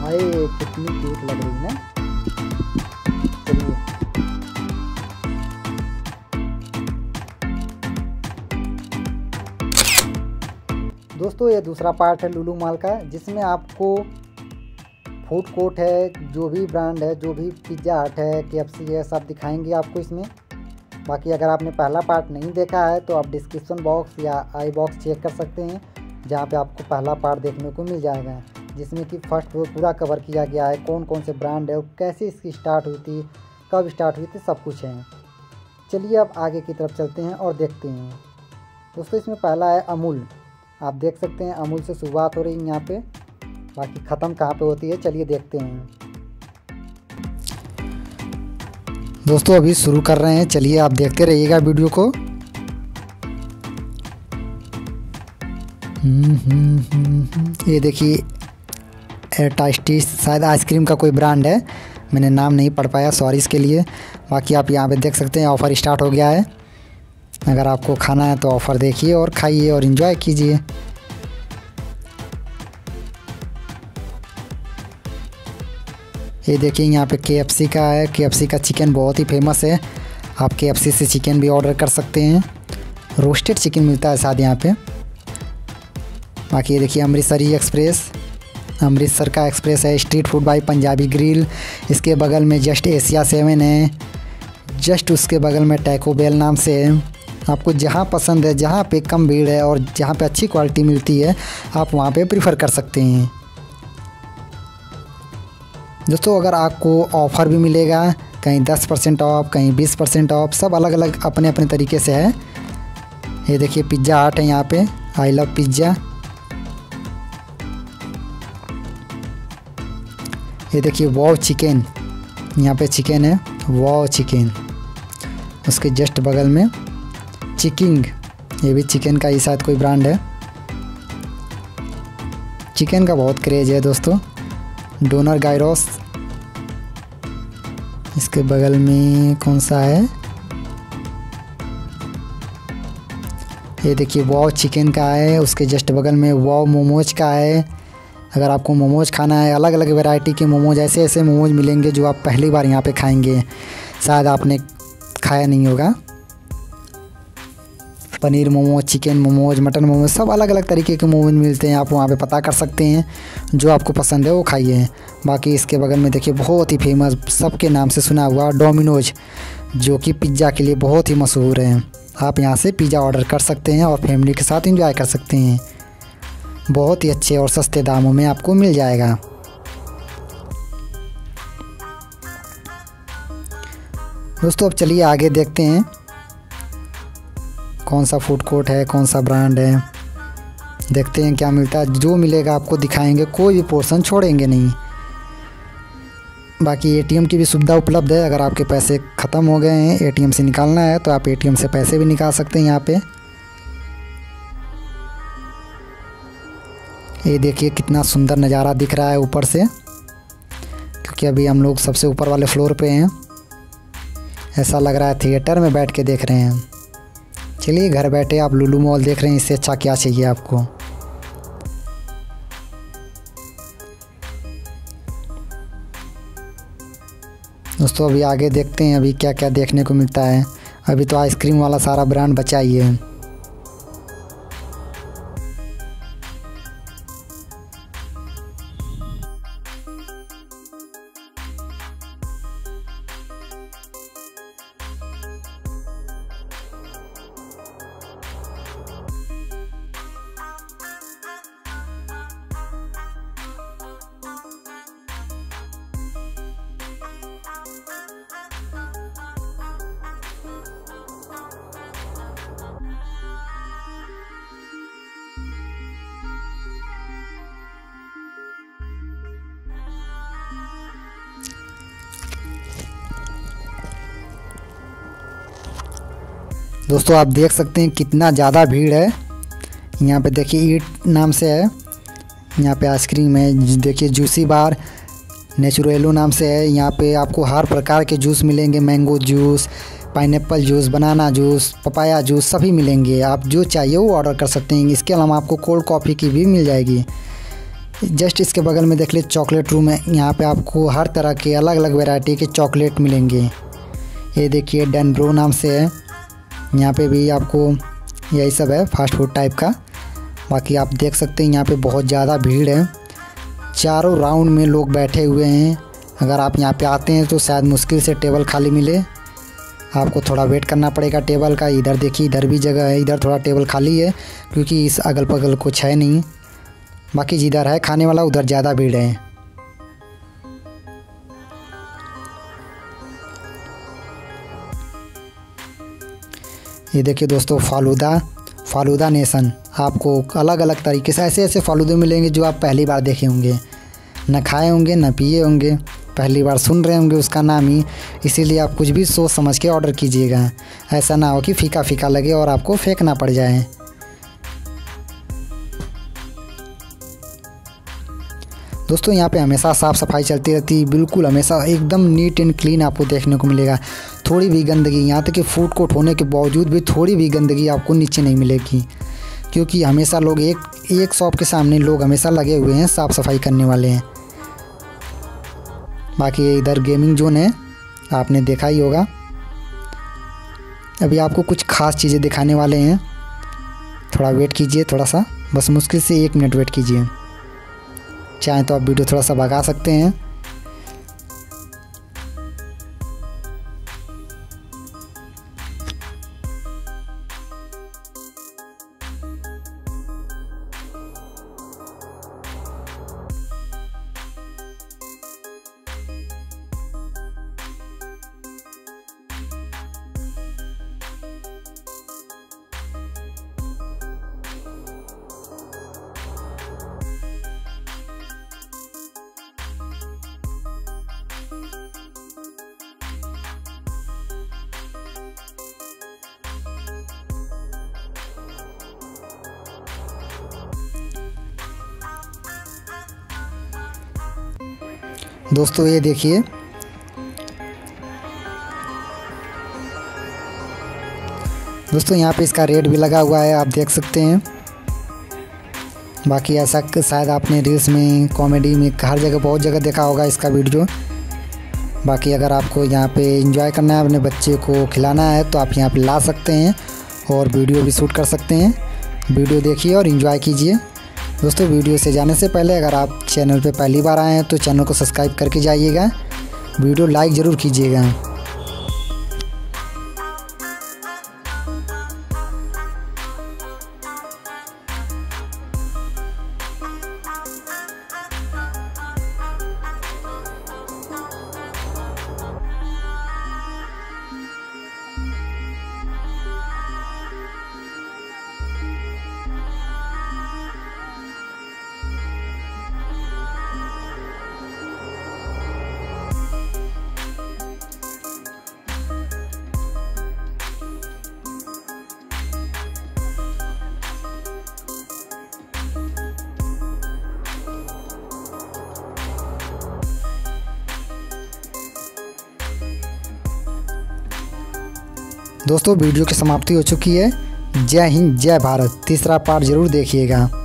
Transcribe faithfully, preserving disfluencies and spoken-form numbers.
हाय कितनी क्यूट लग रही है ना। चलिए दोस्तों, ये दूसरा पार्ट है लुलु मॉल का, जिसमें आपको फूड कोर्ट है, जो भी ब्रांड है, जो भी पिज़्ज़ा हट है, केएफसी है, सब दिखाएंगे आपको इसमें। बाकी अगर आपने पहला पार्ट नहीं देखा है तो आप डिस्क्रिप्शन बॉक्स या आई बॉक्स चेक कर सकते हैं, जहाँ पे आपको पहला पार्ट देखने को मिल जाएगा, जिसमें कि फर्स्ट फ्लोर पूरा कवर किया गया है, कौन कौन से ब्रांड है और कैसे इसकी स्टार्ट हुई थी, कब स्टार्ट हुई थी, सब कुछ है। चलिए अब आगे की तरफ चलते हैं और देखते हैं। दोस्तों इसमें पहला है अमूल। आप देख सकते हैं अमूल से शुरुआत हो रही है यहाँ पे, बाकी ख़त्म कहाँ पे होती है चलिए देखते हैं। दोस्तों अभी शुरू कर रहे हैं, चलिए आप देखते रहिएगा वीडियो को। ये देखिए टास्टीज, शायद आइसक्रीम का कोई ब्रांड है, मैंने नाम नहीं पढ़ पाया, सॉरी इसके लिए। बाकी आप यहाँ पे देख सकते हैं ऑफ़र स्टार्ट हो गया है। अगर आपको खाना है तो ऑफ़र देखिए और खाइए और एंजॉय कीजिए। ये देखिए यहाँ पे केएफसी का है, केएफसी का चिकन बहुत ही फेमस है। आप केएफसी से चिकन भी ऑर्डर कर सकते हैं, रोस्टेड चिकन मिलता है शायद यहाँ पे। बाकी ये देखिए अमृतसरी एक्सप्रेस, अमृतसर का एक्सप्रेस है। Street food by Punjabi grill, इसके बगल में जस्ट एशिया सेवन है, जस्ट उसके बगल में टैको बेल नाम से है। आपको जहाँ पसंद है, जहाँ पे कम भीड़ है और जहाँ पे अच्छी क्वालिटी मिलती है, आप वहाँ पे प्रीफर कर सकते हैं। दोस्तों अगर आपको ऑफ़र भी मिलेगा, कहीं दस परसेंट ऑफ, कहीं बीस परसेंट ऑफ, सब अलग अलग अपने अपने तरीके से है। ये देखिए पिज़्ज़ा हट है यहाँ पे, आई लव पिज़्ज़ा। ये देखिए वाव चिकन, यहाँ पे चिकन है, वाव चिकन। उसके जस्ट बगल में चिकिंग, ये भी चिकन का ही शायद कोई ब्रांड है। चिकन का बहुत क्रेज़ है दोस्तों। डोनर गायरोस, इसके बगल में कौन सा है, ये देखिए वाव चिकन का है। उसके जस्ट बगल में वाव मोमोज का है। अगर आपको मोमोज खाना है, अलग अलग वैरायटी के मोमोज, ऐसे ऐसे मोमोज मिलेंगे जो आप पहली बार यहाँ पे खाएंगे, शायद आपने खाया नहीं होगा। पनीर मोमोज, चिकन मोमोज, मटन मोमोज, सब अलग अलग तरीके के मोमोज मिलते हैं। आप वहाँ पे पता कर सकते हैं, जो आपको पसंद है वो खाइए। बाकी इसके बगल में देखिए बहुत ही फेमस, सबके नाम से सुना हुआ डोमिनोज, जो कि पिज़्ज़ा के लिए बहुत ही मशहूर है। आप यहाँ से पिज़्ज़ा ऑर्डर कर सकते हैं और फैमिली के साथ एंजॉय कर सकते हैं। बहुत ही अच्छे और सस्ते दामों में आपको मिल जाएगा। दोस्तों अब चलिए आगे देखते हैं कौन सा फूड कोर्ट है, कौन सा ब्रांड है, देखते हैं क्या मिलता है। जो मिलेगा आपको दिखाएंगे, कोई भी पोर्शन छोड़ेंगे नहीं। बाकी एटीएम की भी सुविधा उपलब्ध है। अगर आपके पैसे ख़त्म हो गए हैं, एटीएम से निकालना है, तो आप एटीएम से पैसे भी निकाल सकते हैं यहाँ पे। ये देखिए कितना सुंदर नज़ारा दिख रहा है ऊपर से, क्योंकि अभी हम लोग सबसे ऊपर वाले फ्लोर पे हैं। ऐसा लग रहा है थिएटर में बैठ के देख रहे हैं। चलिए घर बैठे आप लुलु मॉल देख रहे हैं, इससे अच्छा क्या चाहिए आपको। दोस्तों अभी आगे देखते हैं अभी क्या क्या देखने को मिलता है। अभी तो आइसक्रीम वाला सारा ब्रांड बचा ही है। दोस्तों आप देख सकते हैं कितना ज़्यादा भीड़ है। यहाँ पे देखिए ईट नाम से है, यहाँ पे आइसक्रीम है, देखिए जूसी बार नेचुरेलो नाम से है। यहाँ पे आपको हर प्रकार के जूस मिलेंगे, mango juice, pineapple juice, banana juice, papaya juice, सभी मिलेंगे। आप जो चाहिए वो ऑर्डर कर सकते हैं। इसके अलावा आपको कोल्ड कॉफ़ी की भी मिल जाएगी। जस्ट इसके बगल में देख लीजिए चॉकलेट रूम है। यहाँ पे आपको हर तरह के अलग अलग वैरायटी के चॉकलेट मिलेंगे। ये देखिए डैनब्रो नाम से है। यहाँ पे भी आपको यही सब है फास्ट फूड टाइप का। बाकी आप देख सकते हैं यहाँ पे बहुत ज़्यादा भीड़ है, चारों राउंड में लोग बैठे हुए हैं। अगर आप यहाँ पे आते हैं तो शायद मुश्किल से टेबल खाली मिले, आपको थोड़ा वेट करना पड़ेगा टेबल का। इधर देखिए इधर भी जगह है, इधर थोड़ा टेबल खाली है क्योंकि इस अगल बगल कुछ है नहीं। बाकी जिधर है खाने वाला उधर ज़्यादा भीड़ है। ये देखिए दोस्तों फालूदा फालूदा नेशन। आपको अलग अलग तरीके से ऐसे ऐसे फालूदे मिलेंगे जो आप पहली बार देखे होंगे, न खाए होंगे न पिए होंगे, पहली बार सुन रहे होंगे उसका नाम ही। इसीलिए आप कुछ भी सोच समझ के ऑर्डर कीजिएगा, ऐसा ना हो कि फीका फीका लगे और आपको फेंकना पड़ जाए। दोस्तों यहाँ पे हमेशा साफ़ सफाई चलती रहती है, बिल्कुल हमेशा एकदम नीट एंड क्लीन आपको देखने को मिलेगा। थोड़ी भी गंदगी, यहाँ तक कि फूड कोर्ट होने के बावजूद भी थोड़ी भी गंदगी आपको नीचे नहीं मिलेगी, क्योंकि हमेशा लोग एक एक शॉप के सामने लोग हमेशा लगे हुए हैं, साफ़ सफाई करने वाले हैं। बाकी इधर गेमिंग जोन है, आपने देखा ही होगा। अभी आपको कुछ ख़ास चीज़ें दिखाने वाले हैं, थोड़ा वेट कीजिए, थोड़ा सा बस मुश्किल से एक मिनट वेट कीजिए। चाहे तो आप वीडियो थोड़ा सा भगा सकते हैं। दोस्तों ये देखिए दोस्तों यहाँ पे इसका रेट भी लगा हुआ है, आप देख सकते हैं। बाकी ऐसा शायद आपने रील्स में, कॉमेडी में, हर जगह बहुत जगह देखा होगा इसका वीडियो। बाकी अगर आपको यहाँ पे एंजॉय करना है, अपने बच्चे को खिलाना है, तो आप यहाँ पे ला सकते हैं और वीडियो भी शूट कर सकते हैं। वीडियो देखिए और एंजॉय कीजिए। दोस्तों वीडियो से जाने से पहले अगर आप चैनल पे पहली बार आए हैं तो चैनल को सब्सक्राइब करके जाइएगा, वीडियो लाइक ज़रूर कीजिएगा। दोस्तों वीडियो की समाप्ति हो चुकी है। जय हिंद, जय भारत। तीसरा पार्ट ज़रूर देखिएगा।